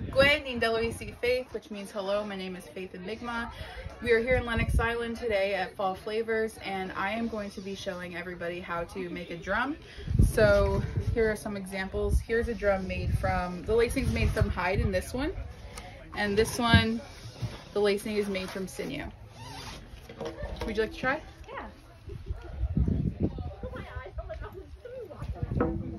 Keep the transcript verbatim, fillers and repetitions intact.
Gwen Nindelawisi Faith, which means hello. My name is Faith in Mi'kmaq. We are here in Lennox Island today at Fall Flavors, and I am going to be showing everybody how to make a drum. So here are some examples. Here's a drum made from, the lacing is made from hide in this one, and this one, the lacing is made from sinew. Would you like to try? Yeah.